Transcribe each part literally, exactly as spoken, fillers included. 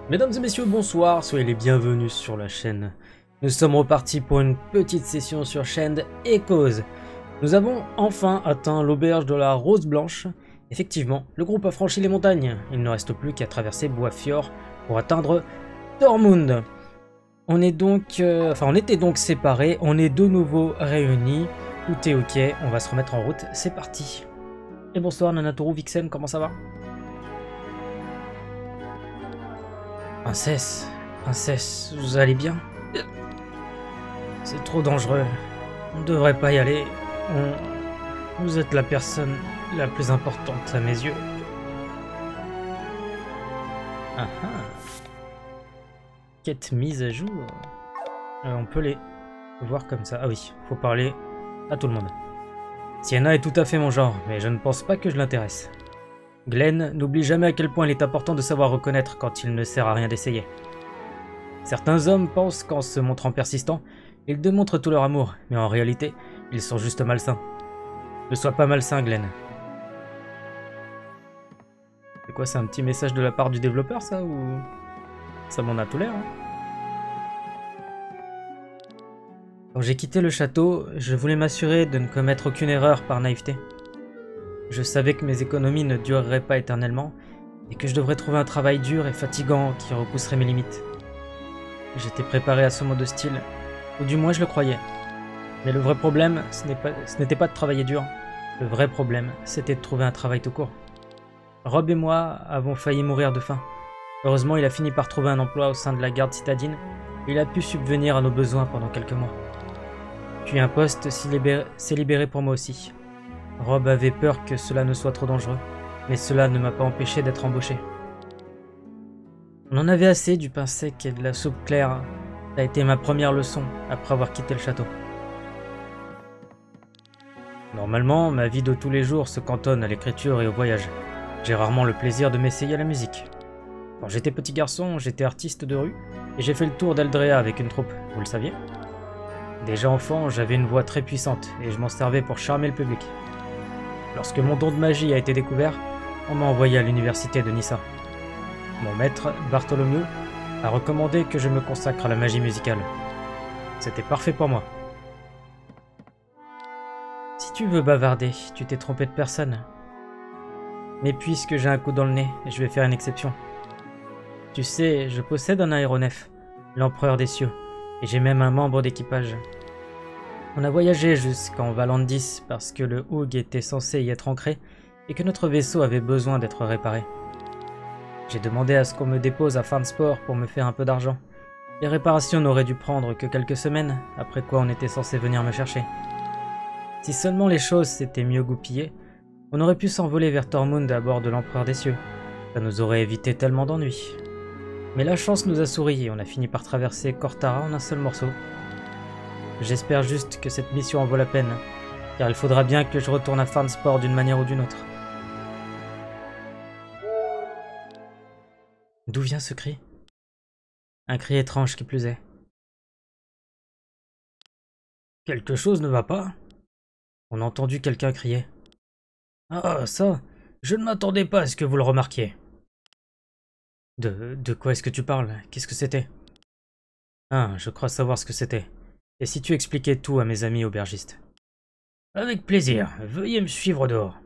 Mesdames et messieurs, bonsoir, soyez les bienvenus sur la chaîne. Nous sommes repartis pour une petite session sur Shand Echoes. Nous avons enfin atteint l'auberge de la Rose Blanche. Effectivement, le groupe a franchi les montagnes. Il ne reste plus qu'à traverser Boisfjord pour atteindre Tormund. On est donc, euh, enfin, on était donc séparés, on est de nouveau réunis. Tout est ok, on va se remettre en route, c'est parti. Et bonsoir Nanatoru Vixen, comment ça va? Princesse, princesse, vous allez bien? C'est trop dangereux. On ne devrait pas y aller. On... Vous êtes la personne la plus importante à mes yeux. Ah ah. Quête mise à jour. Euh, on peut les voir comme ça. Ah oui, faut parler à tout le monde. Sienna est tout à fait mon genre, mais je ne pense pas que je l'intéresse. Glenn n'oublie jamais à quel point il est important de savoir reconnaître quand il ne sert à rien d'essayer. Certains hommes pensent qu'en se montrant persistants, ils démontrent tout leur amour, mais en réalité, ils sont juste malsains. Ne sois pas malsain, Glenn. C'est quoi, c'est un petit message de la part du développeur, ça, ou... Ça m'en a tout l'air, hein. Quand j'ai quitté le château, je voulais m'assurer de ne commettre aucune erreur par naïveté. Je savais que mes économies ne dureraient pas éternellement, et que je devrais trouver un travail dur et fatigant qui repousserait mes limites. J'étais préparé à ce mode hostile, ou du moins je le croyais. Mais le vrai problème, ce n'était pas de travailler dur. Le vrai problème, c'était de trouver un travail tout court. Rob et moi avons failli mourir de faim. Heureusement, il a fini par trouver un emploi au sein de la garde citadine, et il a pu subvenir à nos besoins pendant quelques mois. Puis un poste s'est libéré, s'est libéré pour moi aussi. Rob avait peur que cela ne soit trop dangereux, mais cela ne m'a pas empêché d'être embauché. On en avait assez du pain sec et de la soupe claire. Ça a été ma première leçon après avoir quitté le château. Normalement, ma vie de tous les jours se cantonne à l'écriture et au voyage. J'ai rarement le plaisir de m'essayer à la musique. Quand j'étais petit garçon, j'étais artiste de rue et j'ai fait le tour d'Eldrea avec une troupe, vous le saviez? Déjà enfant, j'avais une voix très puissante et je m'en servais pour charmer le public. Lorsque mon don de magie a été découvert, on m'a envoyé à l'université de Nissa. Mon maître, Bartholomew, a recommandé que je me consacre à la magie musicale. C'était parfait pour moi. Si tu veux bavarder, tu t'es trompé de personne. Mais puisque j'ai un coup dans le nez, je vais faire une exception. Tu sais, je possède un aéronef, l'empereur des cieux, et j'ai même un membre d'équipage. On a voyagé jusqu'en Valandis parce que le Hug était censé y être ancré et que notre vaisseau avait besoin d'être réparé. J'ai demandé à ce qu'on me dépose à Farnsport pour me faire un peu d'argent. Les réparations n'auraient dû prendre que quelques semaines, après quoi on était censé venir me chercher. Si seulement les choses s'étaient mieux goupillées, on aurait pu s'envoler vers Tormund à bord de l'Empereur des Cieux. Ça nous aurait évité tellement d'ennuis. Mais la chance nous a souri et on a fini par traverser Cortara en un seul morceau. J'espère juste que cette mission en vaut la peine, car il faudra bien que je retourne à Farnsport d'une manière ou d'une autre. D'où vient ce cri? Un cri étrange qui plus est. Quelque chose ne va pas? On a entendu quelqu'un crier. Ah, ça, je ne m'attendais pas à ce que vous le remarquiez. De, de quoi est-ce que tu parles? Qu'est-ce que c'était? Ah, je crois savoir ce que c'était. Et si tu expliquais tout à mes amis aubergistes? Avec plaisir, veuillez me suivre dehors.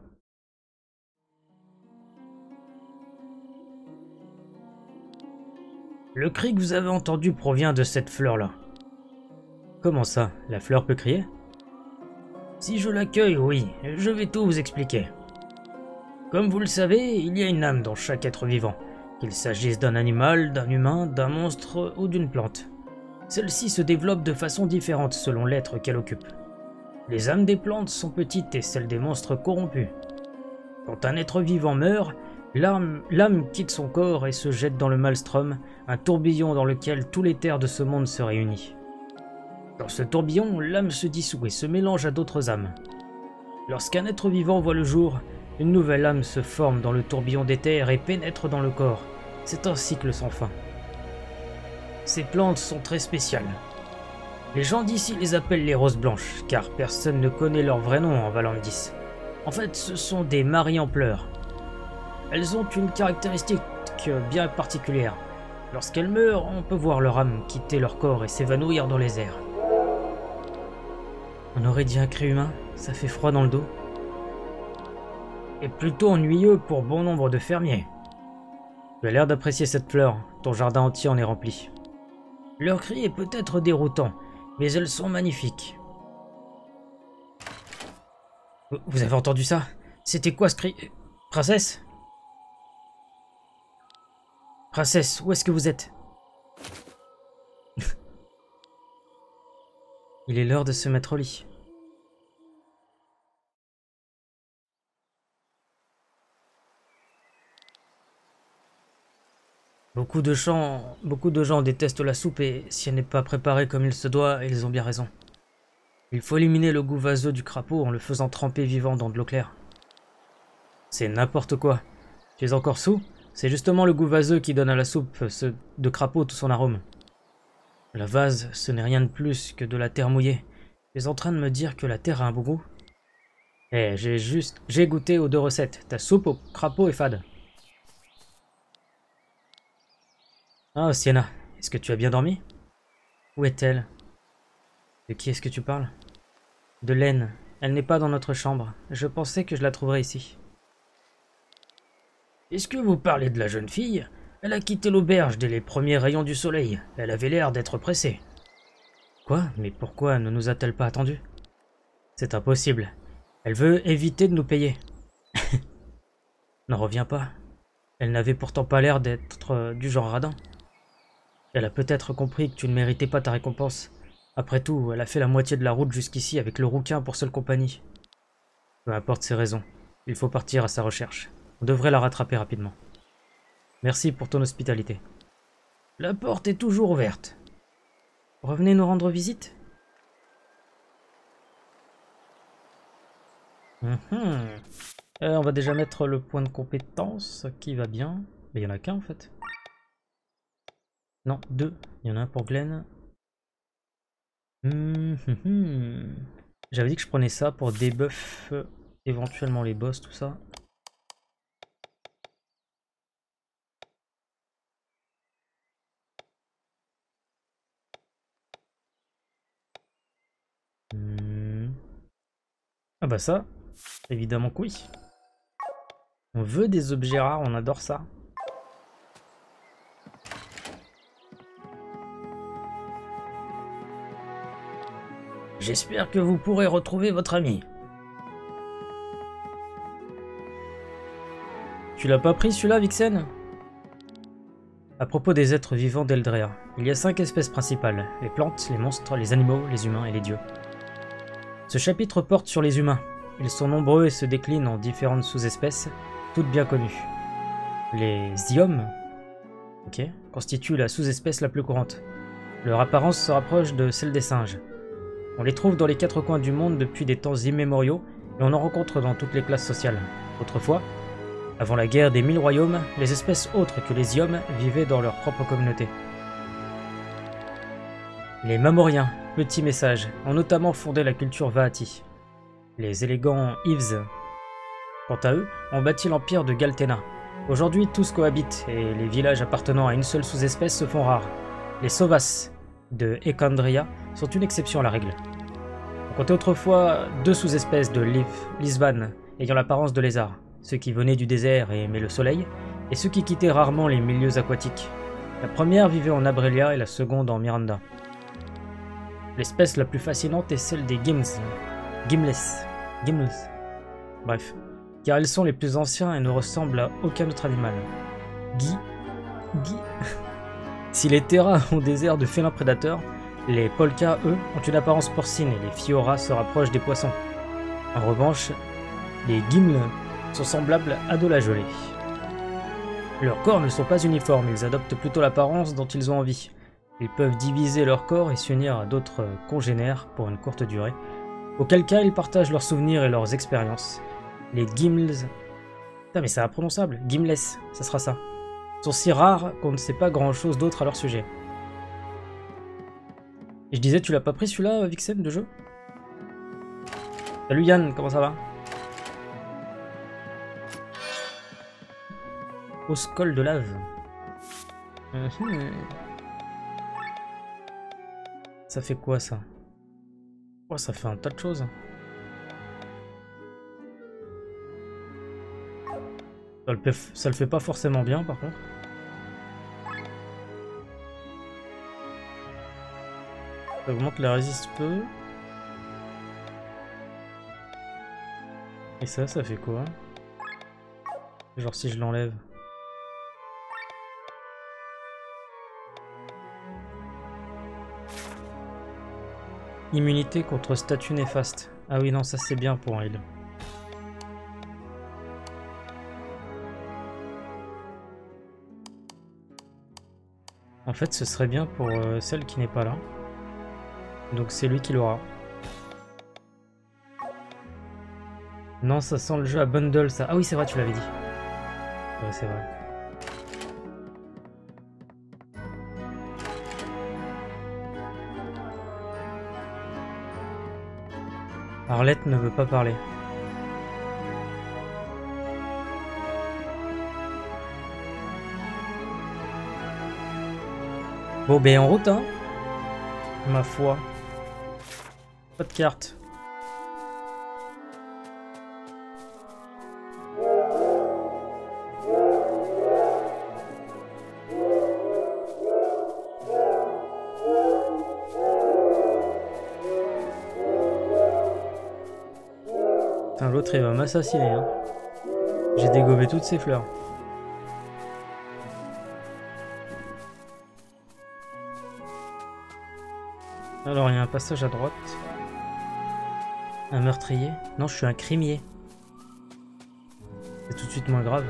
Le cri que vous avez entendu provient de cette fleur-là. Comment ça? La fleur peut crier? Si je l'accueille, oui, je vais tout vous expliquer. Comme vous le savez, il y a une âme dans chaque être vivant, qu'il s'agisse d'un animal, d'un humain, d'un monstre ou d'une plante. Celle-ci se développe de façon différente selon l'être qu'elle occupe. Les âmes des plantes sont petites et celles des monstres corrompues. Quand un être vivant meurt, l'âme quitte son corps et se jette dans le Maelstrom, un tourbillon dans lequel tous les terres de ce monde se réunissent. Dans ce tourbillon, l'âme se dissout et se mélange à d'autres âmes. Lorsqu'un être vivant voit le jour, une nouvelle âme se forme dans le tourbillon des terres et pénètre dans le corps. C'est un cycle sans fin. Ces plantes sont très spéciales. Les gens d'ici les appellent les roses blanches, car personne ne connaît leur vrai nom en Valandis. En fait, ce sont des maries en pleurs. Elles ont une caractéristique bien particulière. Lorsqu'elles meurent, on peut voir leur âme quitter leur corps et s'évanouir dans les airs. On aurait dit un cri humain, ça fait froid dans le dos. Et plutôt ennuyeux pour bon nombre de fermiers. Tu as l'air d'apprécier cette fleur, ton jardin entier en est rempli. Leur cri est peut-être déroutant, mais elles sont magnifiques. Vous avez entendu ça? C'était quoi ce cri? Princesse? Princesse, où est-ce que vous êtes? Il est l'heure de se mettre au lit. Beaucoup de gens, beaucoup de gens détestent la soupe et si elle n'est pas préparée comme il se doit, ils ont bien raison. Il faut éliminer le goût vaseux du crapaud en le faisant tremper vivant dans de l'eau claire. C'est n'importe quoi. Tu es encore saoul? C'est justement le goût vaseux qui donne à la soupe ce, de crapaud tout son arôme. La vase, ce n'est rien de plus que de la terre mouillée. Tu es en train de me dire que la terre a un bon goût? Eh, j'ai juste... J'ai goûté aux deux recettes. Ta soupe au crapaud est fade. Ah, Sienna, est-ce que tu as bien dormi? Où est-elle? De qui est-ce que tu parles? De Laine. Elle n'est pas dans notre chambre. Je pensais que je la trouverais ici. Est-ce que vous parlez de la jeune fille? Elle a quitté l'auberge dès les premiers rayons du soleil. Elle avait l'air d'être pressée. Quoi? Mais pourquoi ne nous a-t-elle pas attendus? C'est impossible. Elle veut éviter de nous payer. N'en reviens pas. Elle n'avait pourtant pas l'air d'être euh, du genre radin. Elle a peut-être compris que tu ne méritais pas ta récompense. Après tout, elle a fait la moitié de la route jusqu'ici avec le rouquin pour seule compagnie. Peu importe ses raisons, il faut partir à sa recherche. On devrait la rattraper rapidement. Merci pour ton hospitalité. La porte est toujours ouverte. Revenez nous rendre visite? Hum hum. Euh, on va déjà mettre le point de compétence qui va bien. Mais il n'y en a qu'un en fait. Non, deux. Il y en a un pour Glenn. Hum, hum, hum. J'avais dit que je prenais ça pour debuff euh, éventuellement les boss, tout ça. Hum. Ah bah ça, évidemment que oui. On veut des objets rares, on adore ça. J'espère que vous pourrez retrouver votre ami. Tu l'as pas pris celui-là, Vixen? À propos des êtres vivants d'Eldrea, il y a cinq espèces principales, les plantes, les monstres, les animaux, les humains et les dieux. Ce chapitre porte sur les humains. Ils sont nombreux et se déclinent en différentes sous-espèces, toutes bien connues. Les Ziomes, ok, constituent la sous-espèce la plus courante. Leur apparence se rapproche de celle des singes. On les trouve dans les quatre coins du monde depuis des temps immémoriaux et on en rencontre dans toutes les classes sociales. Autrefois, avant la guerre des mille royaumes, les espèces autres que les Ziomes vivaient dans leur propre communauté. Les Mamoriens, petit message, ont notamment fondé la culture Vaati. Les élégants Yves, quant à eux, ont bâti l'empire de Galtena. Aujourd'hui, tous cohabitent et les villages appartenant à une seule sous-espèce se font rares. Les Sauvas de Ekandria sont une exception à la règle. On comptait autrefois deux sous-espèces de Lisvan ayant l'apparence de lézards, ceux qui venaient du désert et aimaient le soleil, et ceux qui quittaient rarement les milieux aquatiques. La première vivait en Abrelia et la seconde en Miranda. L'espèce la plus fascinante est celle des Gims, Gimles, Gimles, bref, car ils sont les plus anciens et ne ressemblent à aucun autre animal. Guy, Guy. Si les Terras ont des airs de félins prédateurs, les Polkas, eux, ont une apparence porcine et les Fiora se rapprochent des poissons. En revanche, les Gimles sont semblables à de la gelée. Leurs corps ne sont pas uniformes, ils adoptent plutôt l'apparence dont ils ont envie. Ils peuvent diviser leur corps et s'unir à d'autres congénères pour une courte durée, auquel cas ils partagent leurs souvenirs et leurs expériences. Les Gimles... Putain mais c'est imprononçable, Gimles, ça sera ça. Sont si rares qu'on ne sait pas grand chose d'autre à leur sujet. Et je disais, tu l'as pas pris celui-là, Vixen, de jeu? Salut Yann, comment ça va? Oscole de lave. Mmh. Ça fait quoi ça? Oh, ça fait un tas de choses. Ça le fait, ça le fait pas forcément bien par contre. Ça augmente la résiste peu. Et ça, ça fait quoi? Genre si je l'enlève. Immunité contre statut néfaste. Ah oui, non, ça c'est bien pour un heal. En fait, ce serait bien pour euh, celle qui n'est pas là. Donc c'est lui qui l'aura. Non, ça sent le jeu à bundle, ça. Ah oui, c'est vrai, tu l'avais dit. Ouais, c'est vrai. Arlette ne veut pas parler. Bon, ben en route, hein. Ma foi. Pas de carte. Putain, l'autre il va m'assassiner, hein. J'ai dégobé toutes ces fleurs. Alors, il y a un passage à droite. Un meurtrier? Non, je suis un crimier. C'est tout de suite moins grave.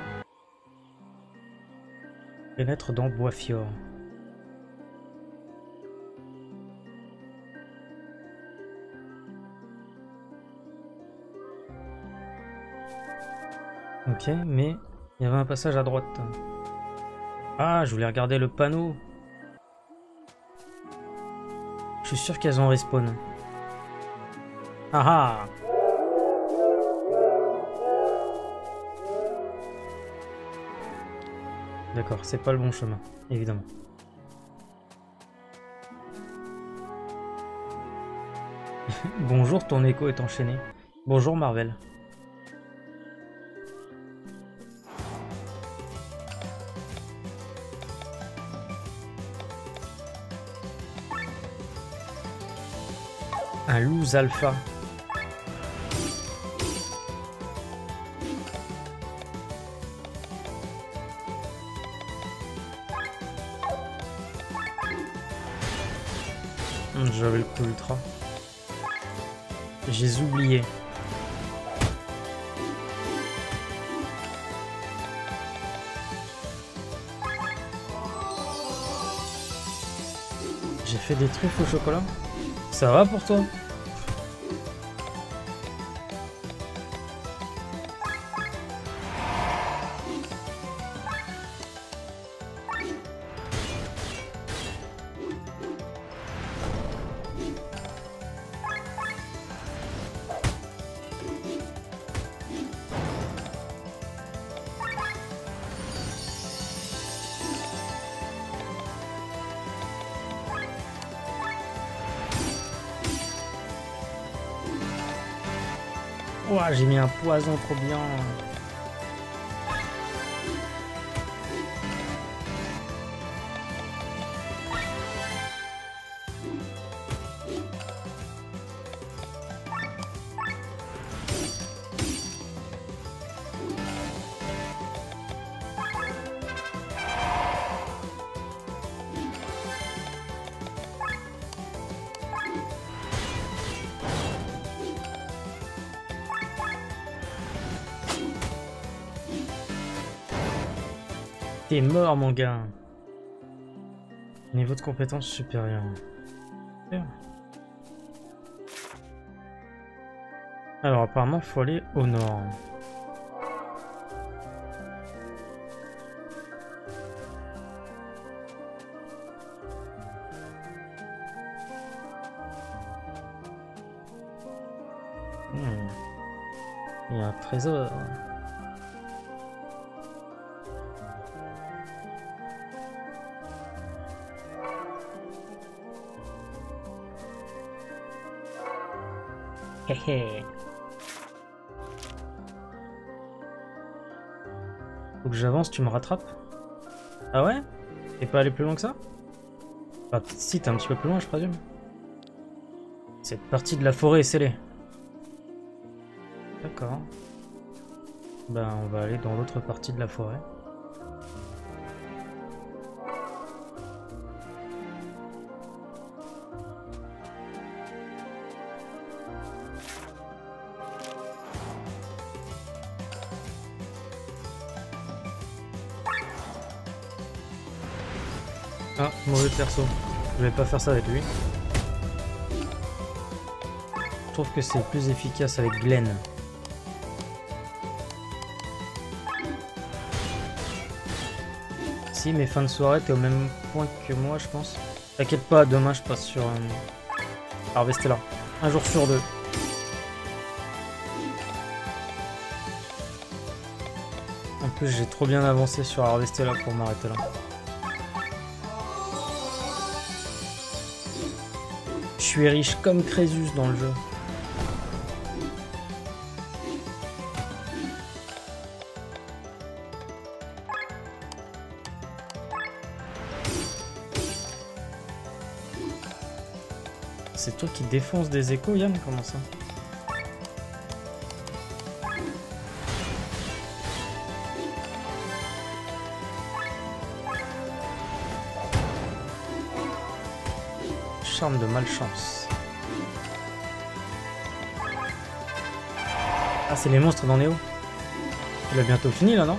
Pénètre dans Boisfjord. Ok, mais il y avait un passage à droite. Ah, je voulais regarder le panneau. Je suis sûr qu'elles ont respawn. Ah ah! D'accord, c'est pas le bon chemin, évidemment. Bonjour, ton écho est enchaîné. Bonjour Marvel. Un loose alpha. J'avais le coup ultra. J'ai oublié. J'ai fait des truffes au chocolat. Ça va pour toi? Ouah, j'ai mis un poison trop bien. T'es mort, mon gars. Niveau de compétence supérieur. Alors, apparemment, il faut aller au nord. Hmm. Il y a un trésor. Hé hé. Faut que j'avance, tu me rattrapes? Ah ouais? T'es pas allé plus loin que ça? Bah peut-être si, t'es un petit peu plus loin, je présume. Cette partie de la forêt est scellée. D'accord. Ben on va aller dans l'autre partie de la forêt. Ah, mauvais perso. Je vais pas faire ça avec lui. Je trouve que c'est plus efficace avec Glenn. Si, mais fin de soirée, t'es au même point que moi, je pense. T'inquiète pas, demain je passe sur euh, Harvestella. Un jour sur deux. En plus, j'ai trop bien avancé sur Harvestella pour m'arrêter là. Je suis riche comme Crésus dans le jeu. C'est toi qui défonce des échos, Yann? Comment ça? Charme de malchance. Ah, c'est les monstres dans Néo. Tu l'as bientôt fini là, non?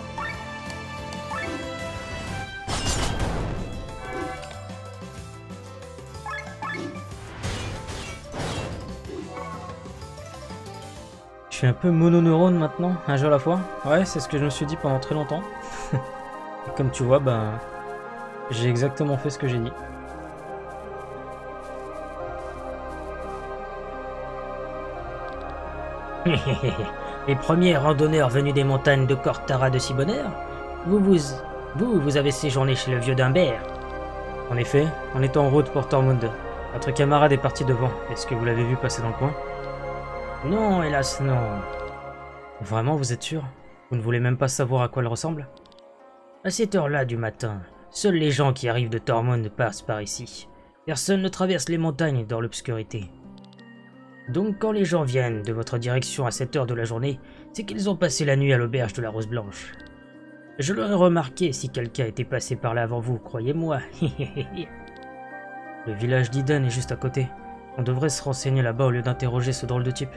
Je suis un peu mononeurone maintenant, un jeu à la fois. Ouais, c'est ce que je me suis dit pendant très longtemps. Et comme tu vois, ben, j'ai exactement fait ce que j'ai dit. Les premiers randonneurs venus des montagnes de Cortara de Sibonner, vous, vous, vous, vous avez séjourné chez le vieux Dimbert. En effet, on est en route pour Tormund. Votre camarade est parti devant. Est-ce que vous l'avez vu passer dans le coin? Non, hélas, non. Vraiment, vous êtes sûr? Vous ne voulez même pas savoir à quoi elle ressemble? À cette heure-là du matin, seuls les gens qui arrivent de Tormund passent par ici. Personne ne traverse les montagnes dans l'obscurité. Donc quand les gens viennent de votre direction à cette heure de la journée, c'est qu'ils ont passé la nuit à l'auberge de la Rose Blanche. Je l'aurais remarqué si quelqu'un était passé par là avant vous, croyez-moi. Le village d'Iden est juste à côté. On devrait se renseigner là-bas au lieu d'interroger ce drôle de type.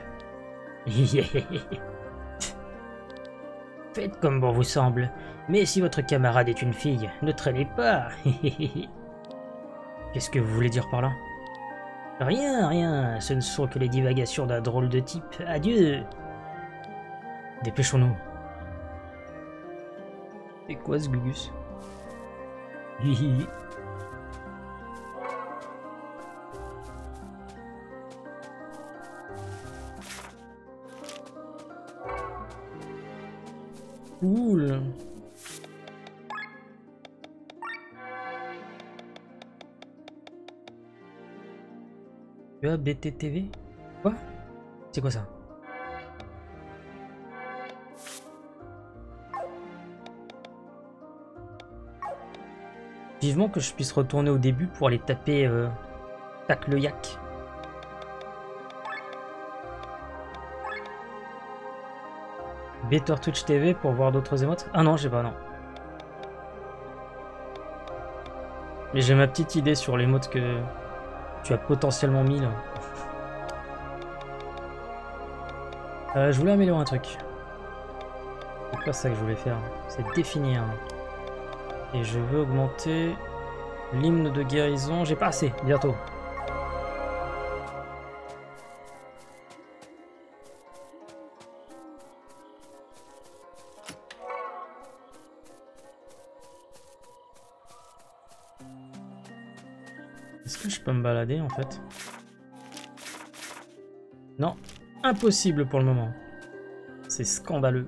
Faites comme bon vous semble, mais si votre camarade est une fille, ne traînez pas. Qu'est-ce que vous voulez dire par là? Rien, rien, ce ne sont que les divagations d'un drôle de type. Adieu. Dépêchons-nous. C'est quoi ce Gugus? Hihi. Cool. U A B T T V? Quoi? C'est quoi ça? Vivement que je puisse retourner au début pour aller taper euh, Tac le Yak. Better Twitch T V pour voir d'autres émotes? Ah non, j'ai pas, non. Mais j'ai ma petite idée sur l'émote que tu as potentiellement mis là. Euh, je voulais améliorer un truc. C'est pas ça que je voulais faire. C'est définir. Et je veux augmenter l'hymne de guérison. J'ai pas assez. Bientôt. Est-ce que je peux me balader en fait? Non, impossible pour le moment. C'est scandaleux.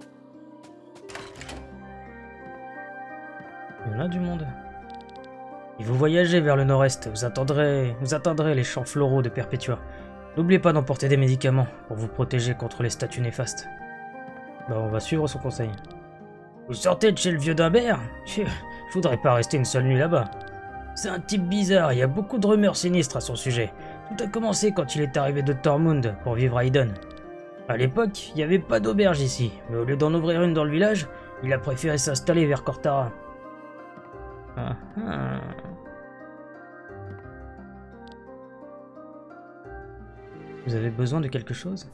On a du monde. Et vous voyagez vers le nord-est, vous attendrez, vous atteindrez les champs floraux de Perpétua. N'oubliez pas d'emporter des médicaments pour vous protéger contre les statues néfastes. Bah, on va suivre son conseil. Vous sortez de chez le vieux Dimbert? Je voudrais pas rester une seule nuit là-bas. C'est un type bizarre, il y a beaucoup de rumeurs sinistres à son sujet. Tout a commencé quand il est arrivé de Tormund pour vivre à Eden. À l'époque, il n'y avait pas d'auberge ici, mais au lieu d'en ouvrir une dans le village, il a préféré s'installer vers Cortara. Ah, ah. Vous avez besoin de quelque chose?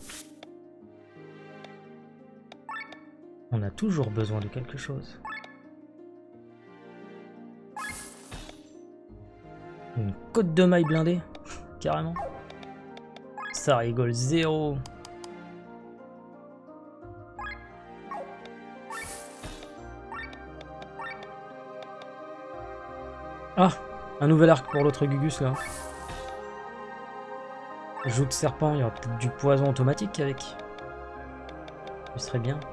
On a toujours besoin de quelque chose. Une côte de maille blindée? Carrément. Ça rigole zéro. Ah, un nouvel arc pour l'autre Gugus là. Joue de serpent, il y aura peut-être du poison automatique avec. Ce serait bien.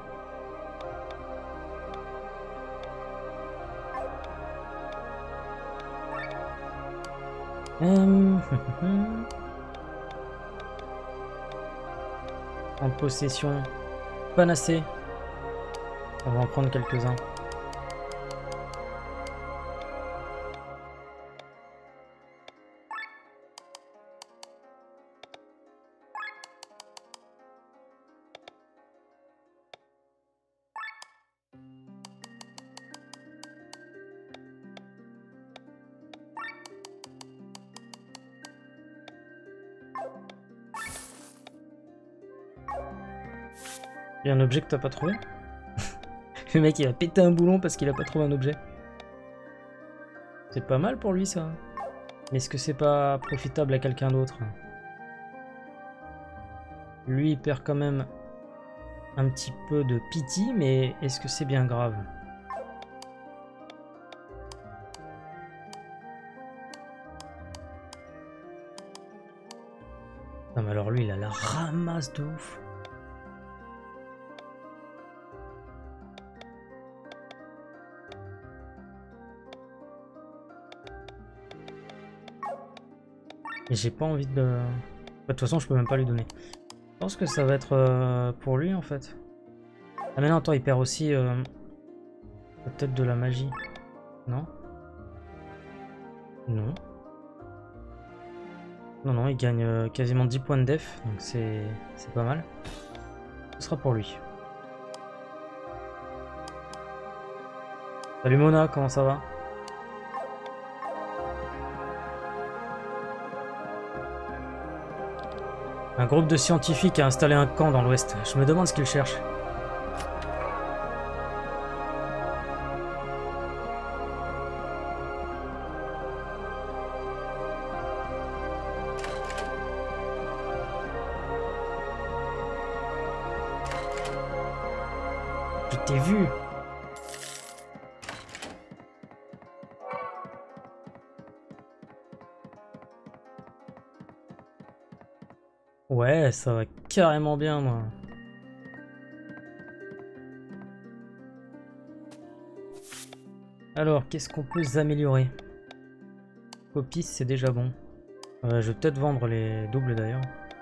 Hum, en possession, panacée. On va en prendre quelques-uns. Il y a un objet que t'as pas trouvé? Le mec il a pété un boulon parce qu'il a pas trouvé un objet. C'est pas mal pour lui ça. Mais est-ce que c'est pas profitable à quelqu'un d'autre? Lui il perd quand même un petit peu de pitié, mais est-ce que c'est bien grave? Non mais alors lui il a la ramasse de ouf. Et j'ai pas envie de... De toute façon, je peux même pas lui donner. Je pense que ça va être euh, pour lui, en fait. Ah mais non, attends, il perd aussi... Euh, peut-être de la magie. Non? Non. Non, non, il gagne euh, quasiment dix points de def, donc c'est c'est pas mal. Ce sera pour lui. Salut Mona, comment ça va? Un groupe de scientifiques a installé un camp dans l'ouest. Je me demande ce qu'ils cherchent. Je t'ai vu. Ouais, ça va carrément bien, moi. Alors, qu'est-ce qu'on peut s'améliorer? Copie, c'est déjà bon. Euh, je vais peut-être vendre les doubles d'ailleurs.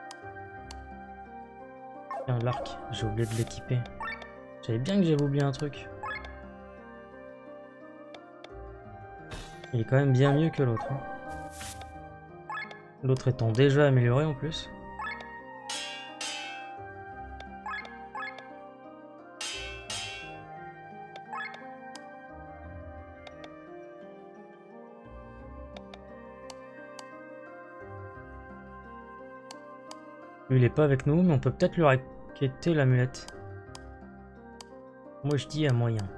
Tiens, l'arc, j'ai oublié de l'équiper. J'avais bien que j'avais oublié un truc. Il est quand même bien mieux que l'autre. Hein. L'autre étant déjà amélioré en plus. Lui, il est pas avec nous, mais on peut peut-être lui raqueter l'amulette. Moi, je dis à moyen.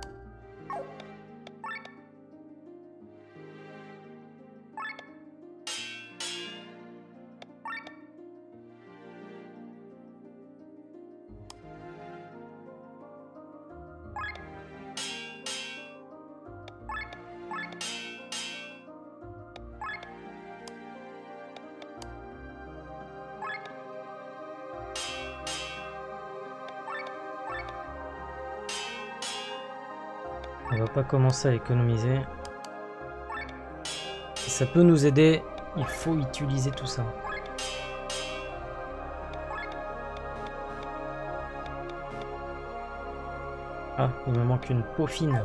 On va pas commencer à économiser. Si ça peut nous aider, il faut utiliser tout ça. Ah, il me manque une peau fine.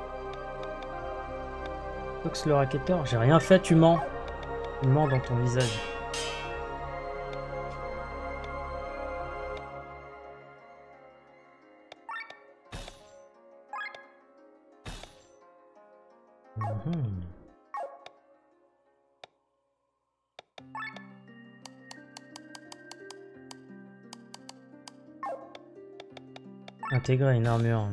Fox le racketteur, j'ai rien fait, tu mens. Tu mens dans ton visage. Mmh. Intégrer une armure.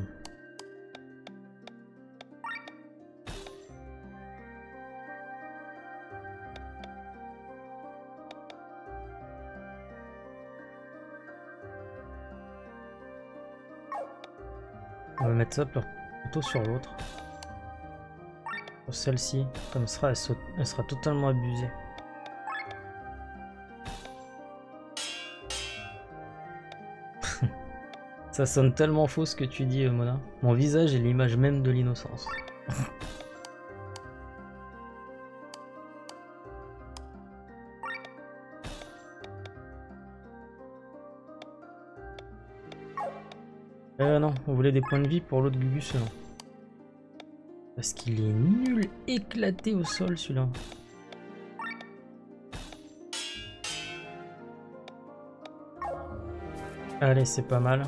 On va mettre ça plutôt sur l'autre. Sur celle-ci, comme ça elle, saute, elle sera totalement abusée. Ça sonne tellement faux ce que tu dis, Mona. Mon visage est l'image même de l'innocence. Euh non, on voulait des points de vie pour l'autre Gugus, non. Parce qu'il est nul, éclaté au sol celui-là. Allez, c'est pas mal.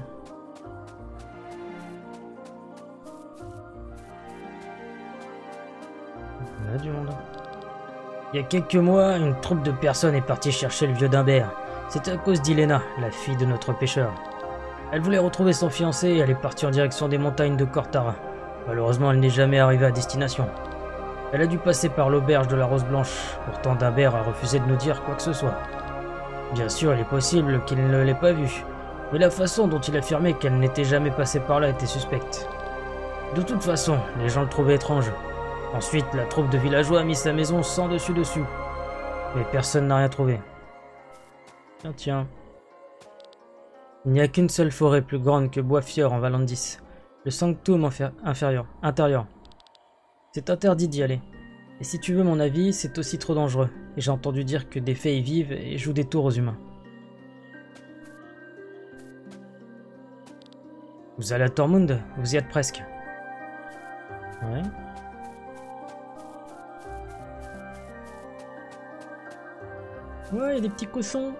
On a du monde. Il y a quelques mois, une troupe de personnes est partie chercher le vieux Dimbert. C'était à cause d'Ilena, la fille de notre pêcheur. Elle voulait retrouver son fiancé et elle est partie en direction des montagnes de Cortara. Malheureusement, elle n'est jamais arrivée à destination. Elle a dû passer par l'auberge de la Rose Blanche. Pourtant, Dimbert a refusé de nous dire quoi que ce soit. Bien sûr, il est possible qu'il ne l'ait pas vue, mais la façon dont il affirmait qu'elle n'était jamais passée par là était suspecte. De toute façon, les gens le trouvaient étrange. Ensuite, la troupe de villageois a mis sa maison sans dessus-dessous. Mais personne n'a rien trouvé. Tiens, tiens. Il n'y a qu'une seule forêt plus grande que Boisfior en Valandis. Le Sanctum inférieur, intérieur. C'est interdit d'y aller. Et si tu veux mon avis, c'est aussi trop dangereux. Et j'ai entendu dire que des fées y vivent et jouent des tours aux humains. Vous allez à Tormund? Vous y êtes presque. Ouais. Ouais, il y a des petits cossons.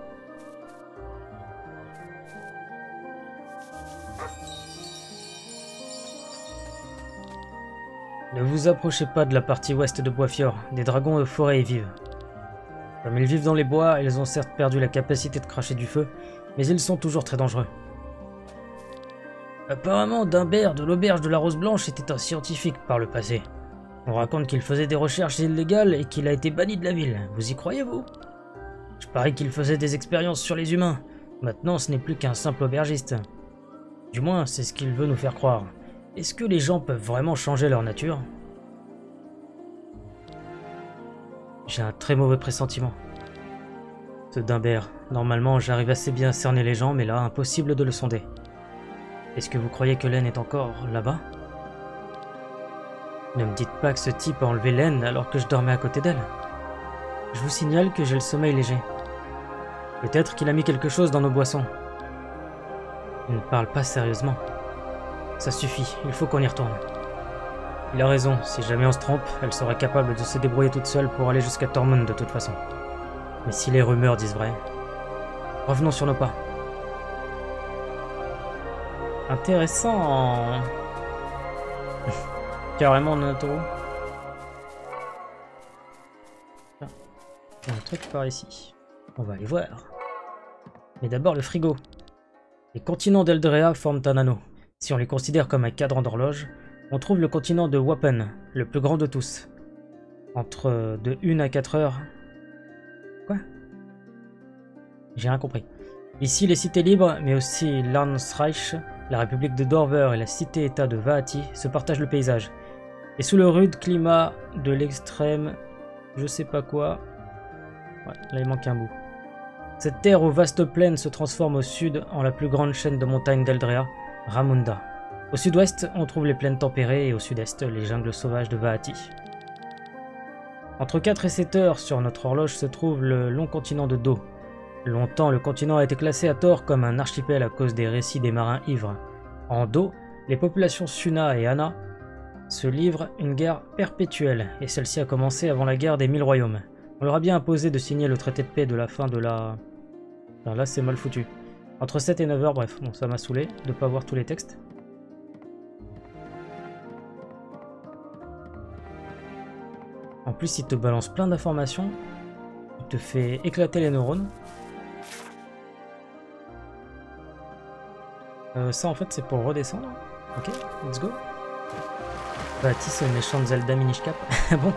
Ne vous approchez pas de la partie ouest de Boisfior, des dragons de forêt y vivent. Comme ils vivent dans les bois, ils ont certes perdu la capacité de cracher du feu, mais ils sont toujours très dangereux. Apparemment, Dimbert de l'auberge de la Rose Blanche était un scientifique par le passé. On raconte qu'il faisait des recherches illégales et qu'il a été banni de la ville. Vous y croyez, vous? Je parie qu'il faisait des expériences sur les humains. Maintenant, ce n'est plus qu'un simple aubergiste. Du moins, c'est ce qu'il veut nous faire croire. Est-ce que les gens peuvent vraiment changer leur nature? J'ai un très mauvais pressentiment. Ce Dimbert, normalement j'arrive assez bien à cerner les gens, mais là, impossible de le sonder. Est-ce que vous croyez que Laine est encore là-bas? Ne me dites pas que ce type a enlevé Laine alors que je dormais à côté d'elle. Je vous signale que j'ai le sommeil léger. Peut-être qu'il a mis quelque chose dans nos boissons. Il ne parle pas sérieusement. Ça suffit, il faut qu'on y retourne. Il a raison, si jamais on se trompe, elle serait capable de se débrouiller toute seule pour aller jusqu'à Tormund de toute façon. Mais si les rumeurs disent vrai... Revenons sur nos pas. Intéressant. Carrément Notoro. Il y a un truc par ici. On va aller voir. Mais d'abord le frigo. Les continents d'Eldrea forment un anneau. Si on les considère comme un cadran d'horloge, on trouve le continent de Wapen, le plus grand de tous. Entre de une à quatre heures... Quoi? J'ai rien compris. Ici, les cités libres, mais aussi l'Arnsreich, la République de Dorver et la cité-état de Vahati se partagent le paysage. Et sous le rude climat de l'extrême... je sais pas quoi... Ouais, là il manque un bout. Cette terre aux vastes plaines se transforme au sud en la plus grande chaîne de montagnes d'Eldrea, Ramunda. Au sud-ouest, on trouve les plaines tempérées et au sud-est, les jungles sauvages de Vahati. Entre quatre et sept heures sur notre horloge se trouve le long continent de Do. Longtemps, le continent a été classé à tort comme un archipel à cause des récits des marins ivres. En Do, Les populations Suna et Ana se livrent une guerre perpétuelle, et celle-ci a commencé avant la guerre des mille royaumes. On leur a bien imposé de signer le traité de paix de la fin de la... Enfin, là c'est mal foutu. Entre sept et neuf heures, bref, bon, ça m'a saoulé de pas voir tous les textes. En plus, il te balance plein d'informations. Il te fait éclater les neurones. Euh, ça, en fait, c'est pour redescendre. Ok, let's go. Bâtisse une méchante Zelda Minish Cap. Bon.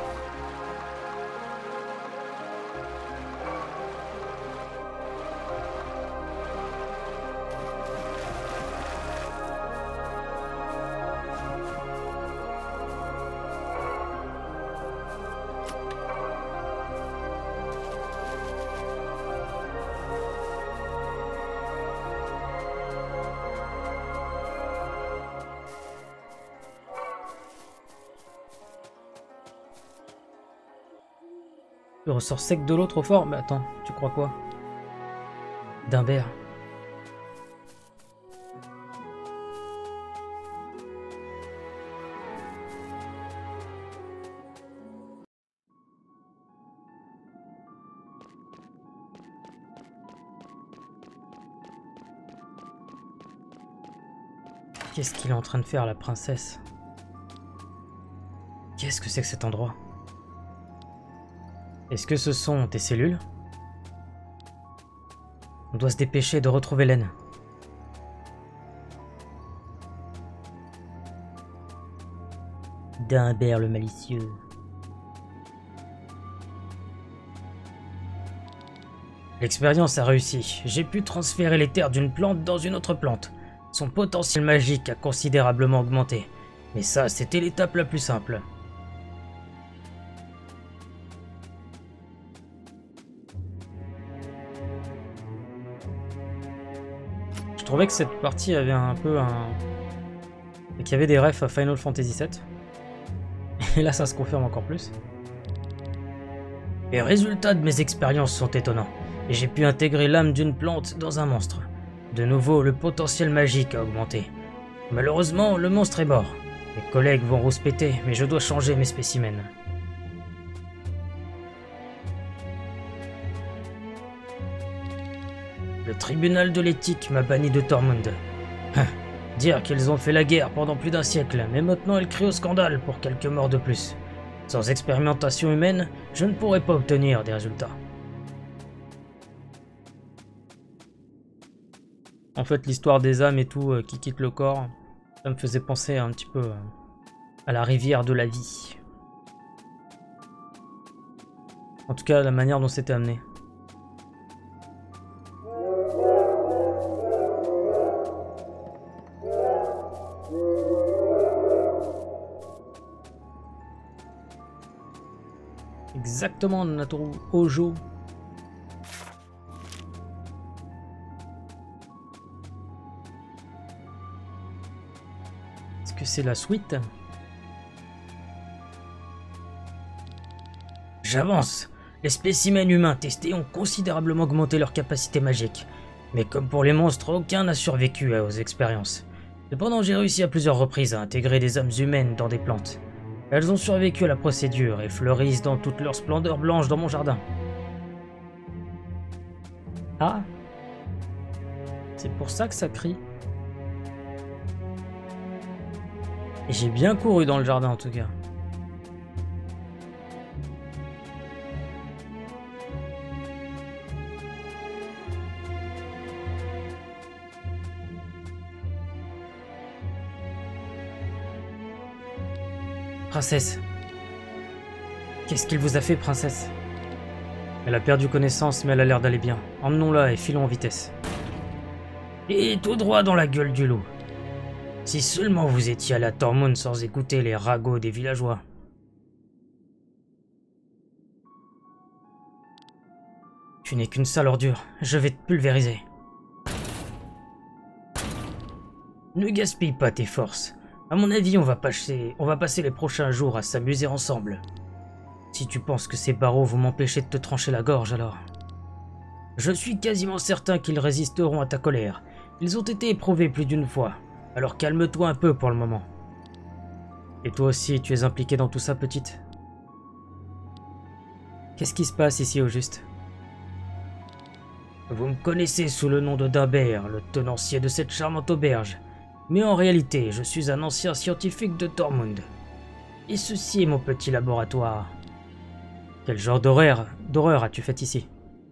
Le ressort sec de l'eau trop fort? Mais attends, tu crois quoi? D'Humbert. Qu'est-ce qu'il est en train de faire, la princesse? Qu'est-ce que c'est que cet endroit? Est-ce que ce sont tes cellules? On doit se dépêcher de retrouver Len. D'Humbert le malicieux. L'expérience a réussi. J'ai pu transférer les terres d'une plante dans une autre plante. Son potentiel magique a considérablement augmenté. Mais ça, c'était l'étape la plus simple. Je trouvais que cette partie avait un peu un... et qu'il y avait des refs à Final Fantasy sept. Et là, ça se confirme encore plus. Les résultats de mes expériences sont étonnants. Et j'ai pu intégrer l'âme d'une plante dans un monstre. De nouveau, le potentiel magique a augmenté. Malheureusement, le monstre est mort. Mes collègues vont rouspéter, mais je dois changer mes spécimens. Le tribunal de l'éthique m'a banni de Tormund. Hein, dire qu'ils ont fait la guerre pendant plus d'un siècle, mais maintenant ils crient au scandale pour quelques morts de plus. Sans expérimentation humaine, je ne pourrais pas obtenir des résultats. En fait, l'histoire des âmes et tout euh, qui quittent le corps, ça me faisait penser un petit peu euh, à la rivière de la vie. En tout cas, la manière dont c'était amené. Exactement, Natoru Hojo. Est-ce que c'est la suite? J'avance. Les spécimens humains testés ont considérablement augmenté leur capacité magique. Mais comme pour les monstres, aucun n'a survécu aux expériences. Cependant, j'ai réussi à plusieurs reprises à intégrer des âmes humaines dans des plantes. Elles ont survécu à la procédure et fleurissent dans toute leur splendeur blanche dans mon jardin. Ah, c'est pour ça que ça crie. Et j'ai bien couru dans le jardin en tout cas. Princesse. Qu'est-ce qu'il vous a fait, princesse? Elle a perdu connaissance, mais elle a l'air d'aller bien. Emmenons-la et filons en vitesse. Et tout droit dans la gueule du loup. Si seulement vous étiez allé à Tormund sans écouter les ragots des villageois. Tu n'es qu'une sale ordure. Je vais te pulvériser. Ne gaspille pas tes forces. À mon avis, on va passer, on va passer les prochains jours à s'amuser ensemble. Si tu penses que ces barreaux vont m'empêcher de te trancher la gorge, alors... Je suis quasiment certain qu'ils résisteront à ta colère. Ils ont été éprouvés plus d'une fois. Alors calme-toi un peu pour le moment. Et toi aussi, tu es impliquée dans tout ça, petite? Qu'est-ce qui se passe ici au juste? Vous me connaissez sous le nom de Dambert, le tenancier de cette charmante auberge. Mais en réalité, je suis un ancien scientifique de Tormund. Et ceci est mon petit laboratoire. Quel genre d'horreur d'horreur as-tu fait ici?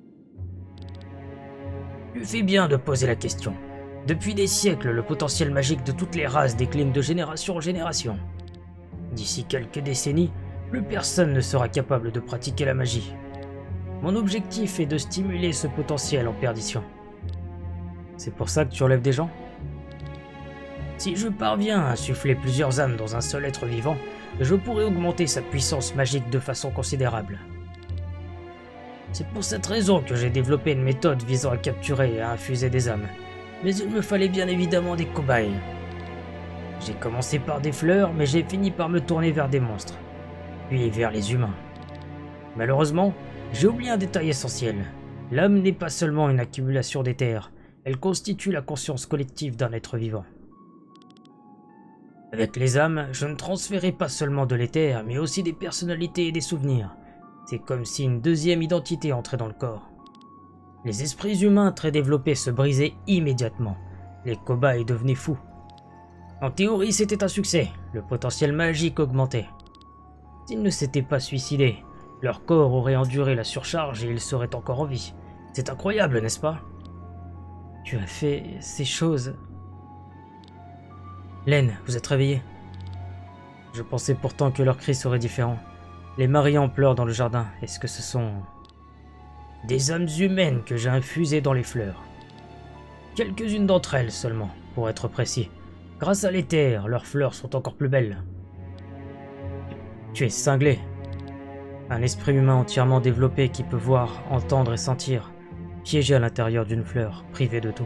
Tu fais bien de poser la question. Depuis des siècles, le potentiel magique de toutes les races décline de génération en génération. D'ici quelques décennies, plus personne ne sera capable de pratiquer la magie. Mon objectif est de stimuler ce potentiel en perdition. C'est pour ça que tu relèves des gens? Si je parviens à insuffler plusieurs âmes dans un seul être vivant, je pourrais augmenter sa puissance magique de façon considérable. C'est pour cette raison que j'ai développé une méthode visant à capturer et à infuser des âmes. Mais il me fallait bien évidemment des cobayes. J'ai commencé par des fleurs, mais j'ai fini par me tourner vers des monstres, puis vers les humains. Malheureusement, j'ai oublié un détail essentiel. L'âme n'est pas seulement une accumulation d'éther, elle constitue la conscience collective d'un être vivant. Avec les âmes, je ne transférais pas seulement de l'éther, mais aussi des personnalités et des souvenirs. C'est comme si une deuxième identité entrait dans le corps. Les esprits humains très développés se brisaient immédiatement. Les cobayes devenaient fous. En théorie, c'était un succès. Le potentiel magique augmentait. S'ils ne s'étaient pas suicidés, leur corps aurait enduré la surcharge et ils seraient encore en vie. C'est incroyable, n'est-ce pas? Tu as fait ces choses... Laine, vous êtes réveillée? Je pensais pourtant que leurs cris seraient différents. Les mariants pleurent dans le jardin. Est-ce que ce sont... des âmes humaines que j'ai infusées dans les fleurs? Quelques-unes d'entre elles seulement, pour être précis. Grâce à l'éther, leurs fleurs sont encore plus belles. Tu es cinglé. Un esprit humain entièrement développé qui peut voir, entendre et sentir, piégé à l'intérieur d'une fleur, privé de tout.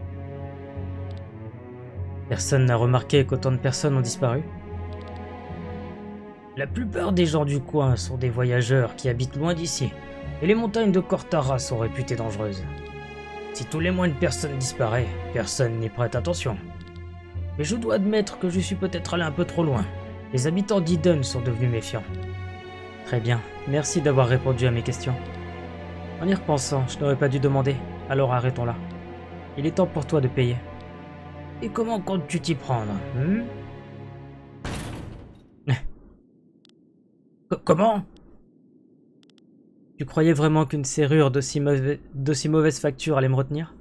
Personne n'a remarqué qu'autant de personnes ont disparu? La plupart des gens du coin sont des voyageurs qui habitent loin d'ici, et les montagnes de Cortara sont réputées dangereuses. Si tous les moins de personnes disparaissent, personne n'y prête attention. Mais je dois admettre que je suis peut-être allé un peu trop loin. Les habitants d'Eden sont devenus méfiants. Très bien, merci d'avoir répondu à mes questions. En y repensant, je n'aurais pas dû demander, alors arrêtons là. Il est temps pour toi de payer. Et comment comptes-tu t'y prendre, hmm? Comment? Tu croyais vraiment qu'une serrure d'aussi mauvais, d'aussi mauvaise facture allait me retenir?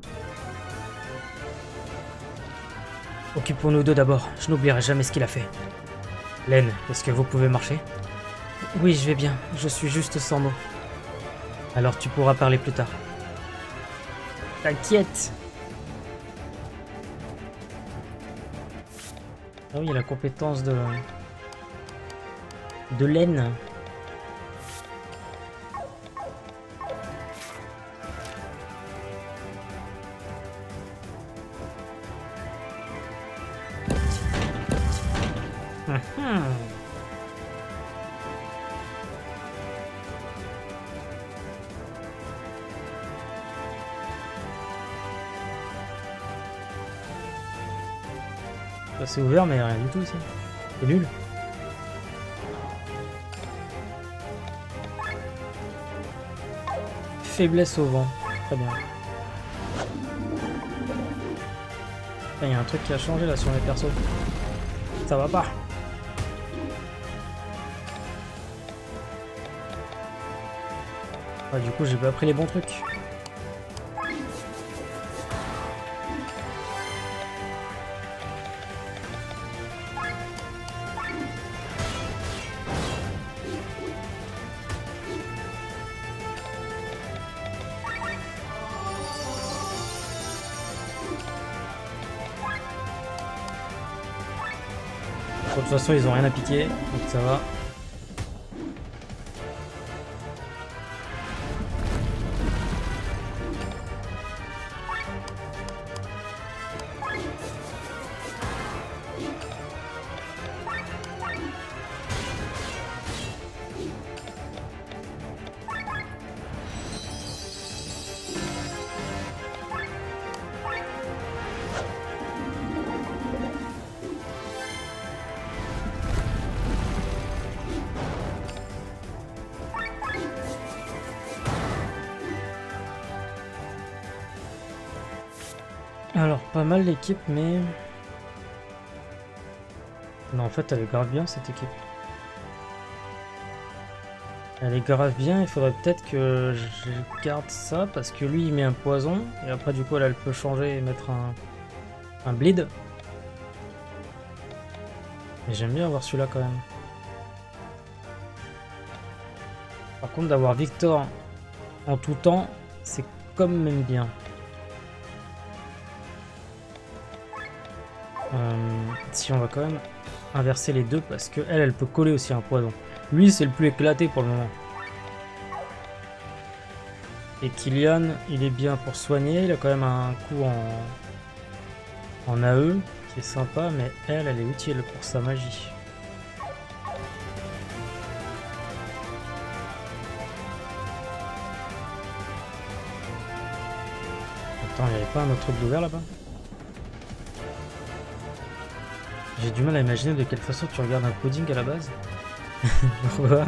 Occupons-nous d'eux d'abord, je n'oublierai jamais ce qu'il a fait. Laine, est-ce que vous pouvez marcher? Oui, je vais bien, je suis juste sans mots. Alors tu pourras parler plus tard. T'inquiète! Ah oui, il y a la compétence de... de laine. Hum. C'est ouvert mais rien du tout ici. C'est nul. Faiblesse au vent. Très bien. Il y a un truc qui a changé là sur mes persos. Ça va pas. Ah, du coup j'ai pas pris les bons trucs. De toute façon ils ont rien à piquer, donc ça va. Alors, pas mal l'équipe, mais... Non, en fait, elle est grave bien, cette équipe. Elle est grave bien, il faudrait peut-être que je garde ça, parce que lui, il met un poison, et après, du coup, elle, elle peut changer et mettre un, un bleed. Et j'aime bien avoir celui-là, quand même. Par contre, d'avoir Victor en tout temps, c'est quand même bien. Euh, si on va quand même inverser les deux, parce que elle, elle peut coller aussi un poison. Lui, c'est le plus éclaté pour le moment. Et Kylian, il est bien pour soigner. Il a quand même un coup en, en A E qui est sympa, mais elle, elle est utile pour sa magie. Attends, il n'y avait pas un autre truc d'ouvert là-bas? J'ai du mal à imaginer de quelle façon tu regardes un pudding à la base. Pourquoi?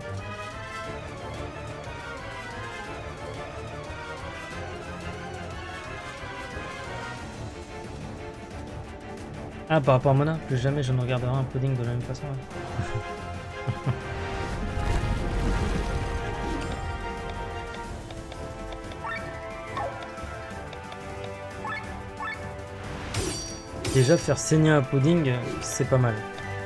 Ah, par rapport à Mona, plus jamais je ne regarderai un pudding de la même façon. Ouais. Déjà, faire saigner un pudding, c'est pas mal.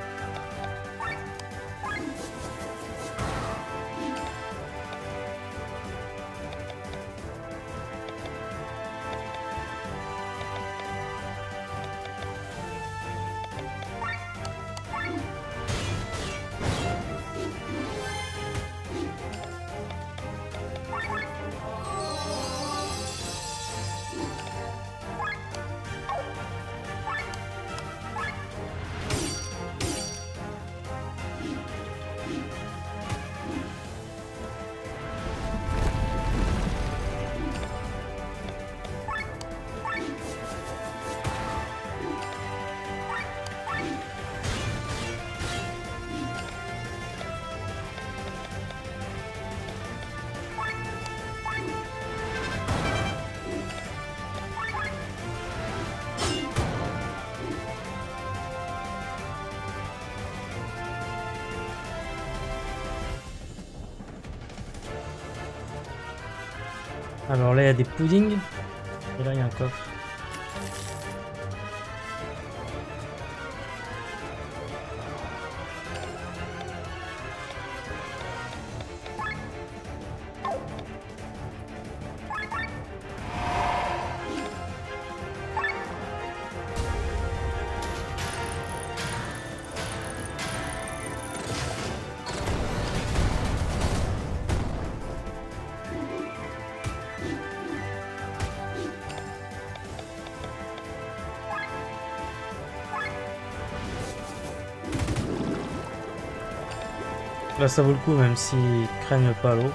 Alors là, il y a des puddings. Et là, il y a un coffre. Là, ça vaut le coup, même s'ils craignent pas l'eau.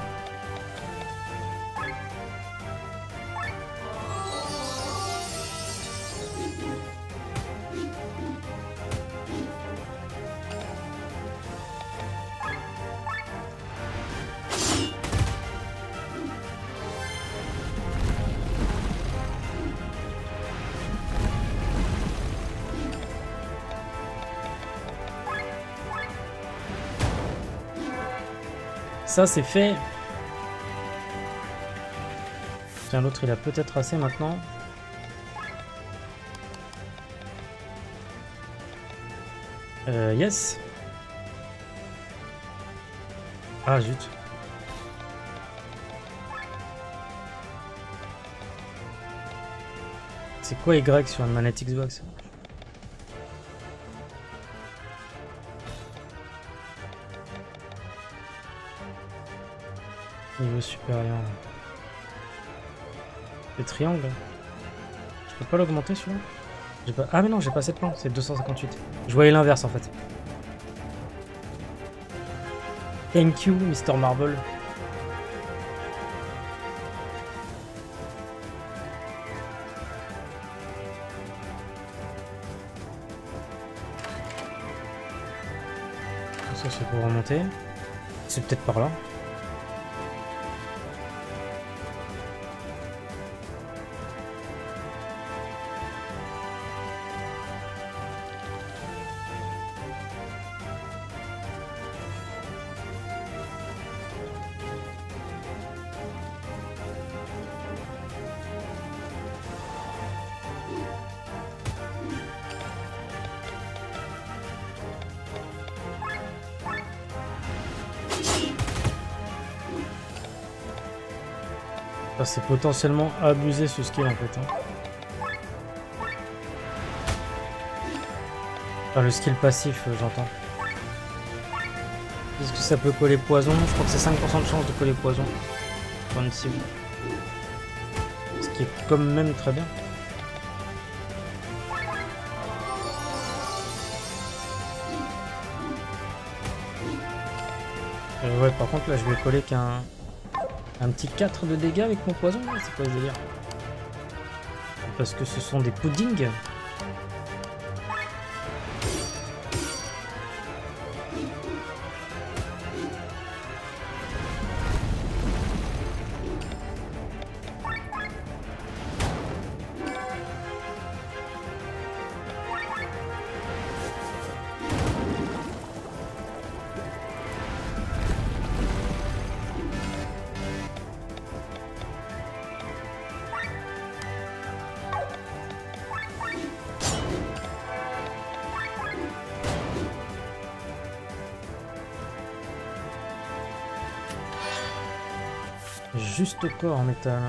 Ça, c'est fait. Tiens, l'autre, il a peut-être assez maintenant. Euh, yes. Ah, zut. C'est quoi Y sur une manette Xbox? Niveau supérieur. Le triangle. Je peux pas l'augmenter celui-là? Pas... Ah mais non, j'ai pas assez de plans, c'est deux cent cinquante-huit. Je voyais l'inverse en fait. Thank you, Mister Marble. Ça c'est pour remonter. C'est peut-être par là. Ça c'est potentiellement abusé ce skill en fait. Hein. Enfin, le skill passif, euh, j'entends. Est-ce que ça peut coller poison? Je crois que c'est cinq pour cent de chance de coller poison sur une cible. Ce qui est quand même très bien. Euh, ouais, par contre là je vais coller qu'un un petit quatre de dégâts avec mon poison. C'est quoi ce délire? Parce que ce sont des puddings. Juste au corps en métal.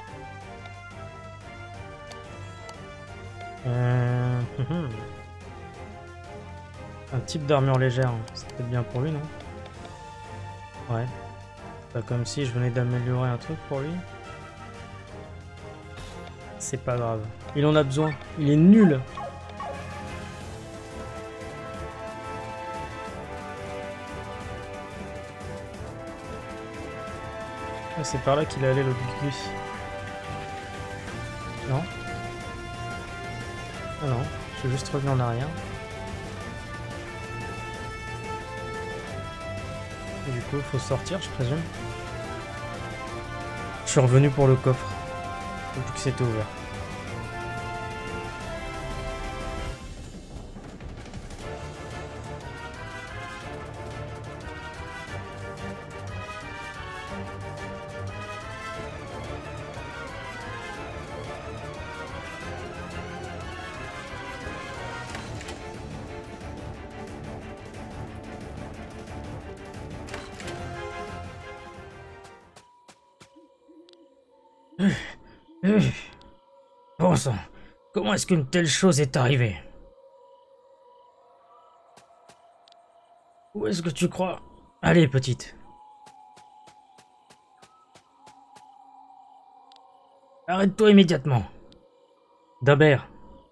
Euh... Un type d'armure légère, c'est peut-être bien pour lui, non? Ouais. C'est pas comme si je venais d'améliorer un truc pour lui. C'est pas grave. Il en a besoin. Il est nul. Ah, c'est par là qu'il est allé le Gugus. Non. Ah non, je suis juste revenu en arrière. Et du coup, il faut sortir, je présume. Je suis revenu pour le coffre. Vu que c'était ouvert. Bon sang, comment est-ce qu'une telle chose est arrivée? Où est-ce que tu crois? Allez, petite. Arrête-toi immédiatement. Dabert.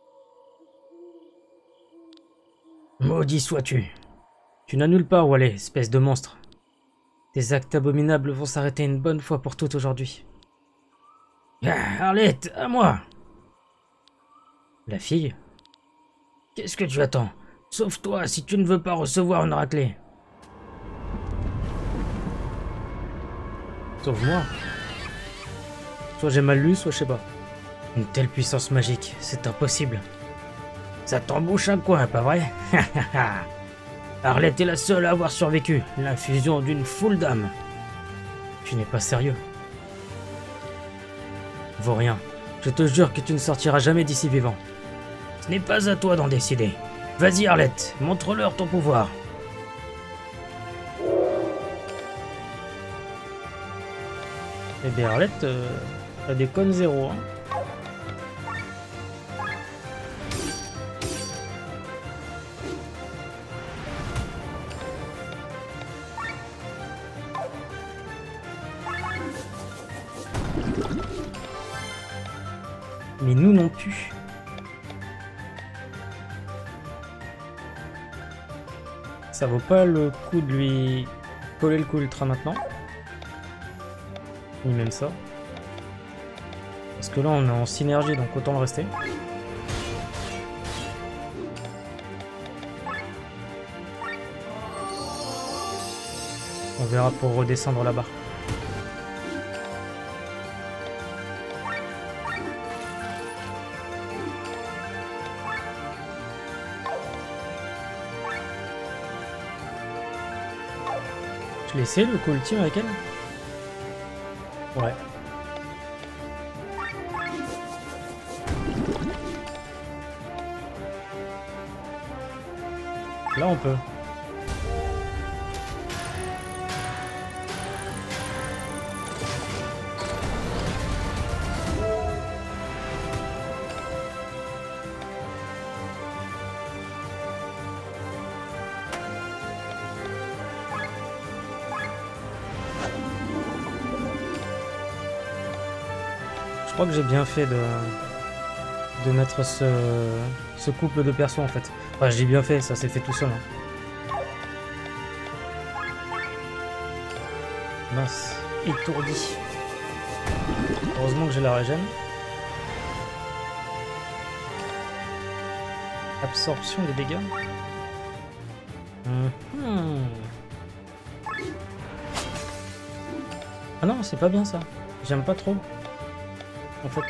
Maudit sois-tu. Tu n'as nulle part où aller, espèce de monstre. Tes actes abominables vont s'arrêter une bonne fois pour toutes aujourd'hui. Ah, Arlette, à moi! La fille? Qu'est-ce que tu attends? Sauve-toi si tu ne veux pas recevoir une raclée. Sauve-moi. Soit j'ai mal lu, soit je sais pas. Une telle puissance magique, c'est impossible. Ça t'embouche un coin, pas vrai? Arlette est la seule à avoir survécu, l'infusion d'une foule d'âmes. Tu n'es pas sérieux. Vaurien, je te jure que tu ne sortiras jamais d'ici vivant. Ce n'est pas à toi d'en décider. Vas-y Arlette, montre-leur ton pouvoir. Eh bien Arlette, euh, t'as des connes zéro. Hein. Mais nous non plus. Ça vaut pas le coup de lui coller le coup ultra maintenant. Ni même ça. Parce que là on est en synergie donc autant le rester. On verra pour redescendre là-bas. Je l'ai essayé le coup ultime avec elle? Ouais. Là on peut. Je crois que j'ai bien fait de, de mettre ce, ce couple de persos en fait. Enfin, j'ai bien fait, ça s'est fait tout seul. Hein. Mince, étourdi. Heureusement que j'ai la régène. Absorption des dégâts. Mmh. Ah non, c'est pas bien ça. J'aime pas trop. En fait.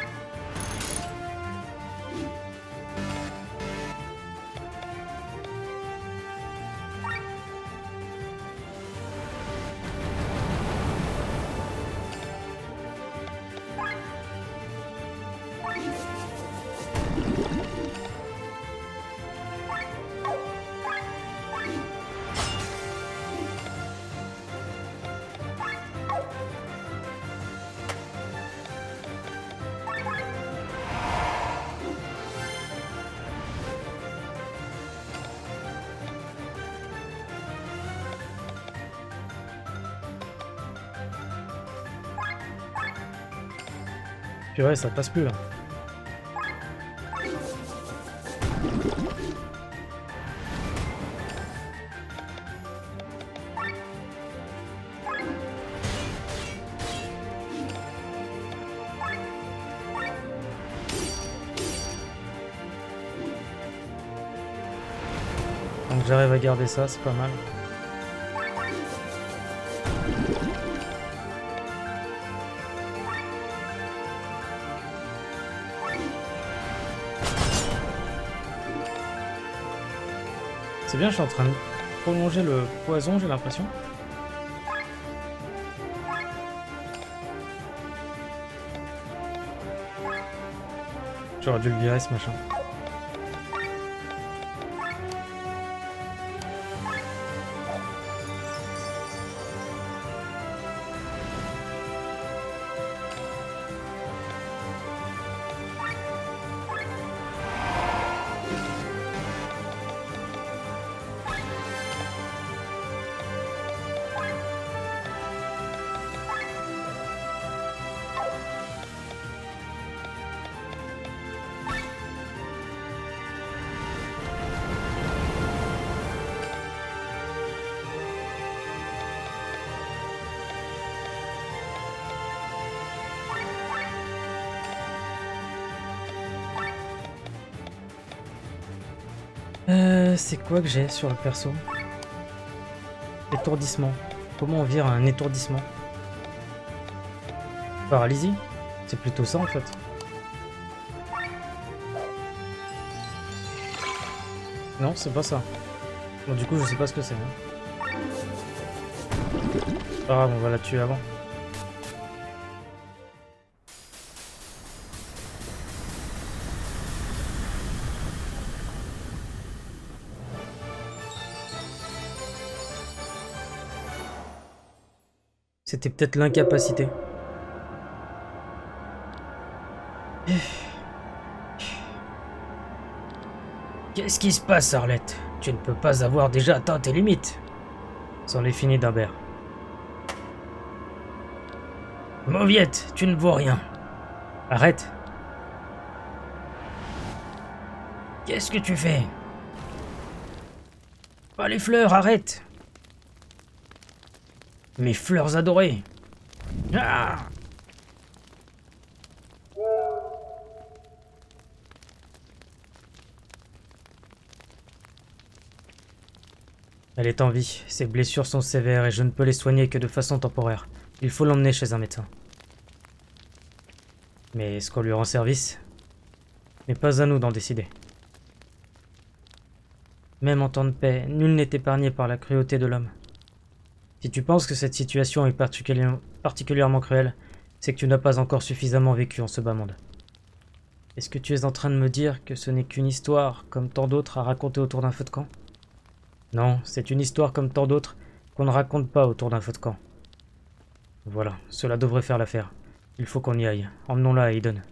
Purée, ça passe plus là. Donc j'arrive à garder ça, c'est pas mal. C'est bien, je suis en train de prolonger le poison, j'ai l'impression. J'aurais dû le virer ce machin. Euh, c'est quoi que j'ai sur le perso? Étourdissement. Comment on vire un étourdissement? Paralysie? C'est plutôt ça en fait. Non, c'est pas ça. Bon, du coup, je sais pas ce que c'est. Hein. Pas grave, on va la tuer avant. C'était peut-être l'incapacité. Qu'est-ce qui se passe, Arlette? Tu ne peux pas avoir déjà atteint tes limites. C'en est fini d'Humbert. Mauviette, tu ne vaux rien. Arrête. Qu'est-ce que tu fais? Pas les fleurs, arrête. Mes fleurs adorées. Ah! Elle est en vie. Ses blessures sont sévères et je ne peux les soigner que de façon temporaire. Il faut l'emmener chez un médecin. Mais est-ce qu'on lui rend service? Mais pas à nous d'en décider. Même en temps de paix, nul n'est épargné par la cruauté de l'homme. Si tu penses que cette situation est particulièrement, particulièrement cruelle, c'est que tu n'as pas encore suffisamment vécu en ce bas monde. Est-ce que tu es en train de me dire que ce n'est qu'une histoire, comme tant d'autres, à raconter autour d'un feu de camp? Non, c'est une histoire comme tant d'autres, qu'on ne raconte pas autour d'un feu de camp. Voilà, cela devrait faire l'affaire. Il faut qu'on y aille. Emmenons-la à Eden.